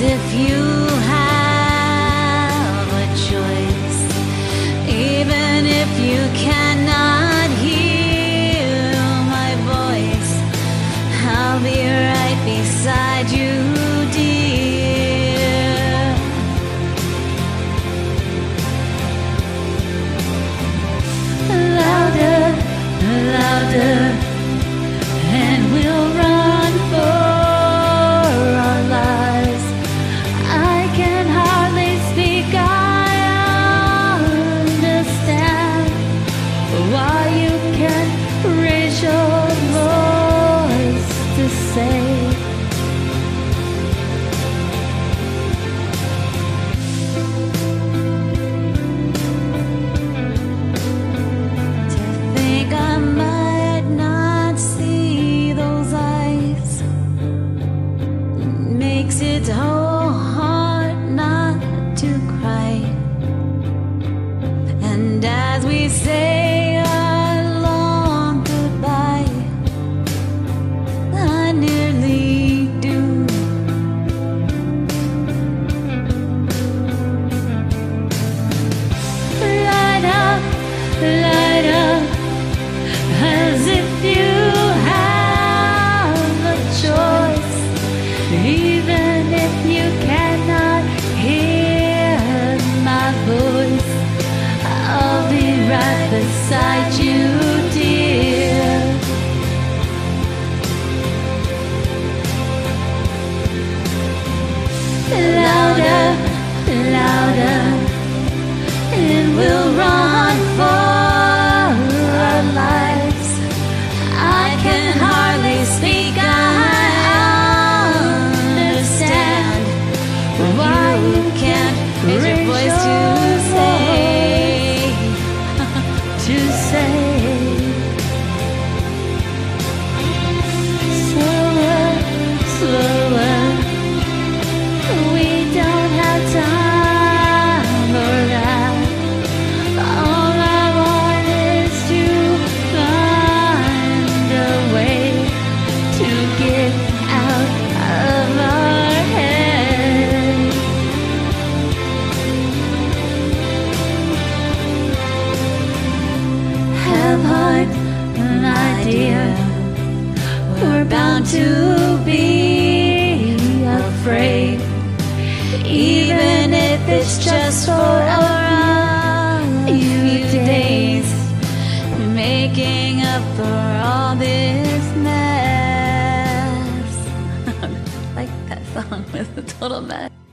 if you have a choice, even if you cannot hear my voice, I'll be right beside you, dear. Louder, louder, and we'll run for our lives. I can hardly speak, I understand why you can't raise your voice to say. To think I might not see those eyes makes it so hard not to cry. And as we say our long goodbye, I nearly do. Light up, as if you have a choice, even if you cannot hear my voice, I'll be right beside you, dear. Louder, louder, and we'll run for our lives. I can hardly speak, I understand why you can't raise your voice to say. Slower, slower, we don't have time for that. All I want is to find a way to get out of our head. Have heart, my dear, we're bound to be afraid, even if it's just for a few days, making up for all this mess. Like that song was a total mess.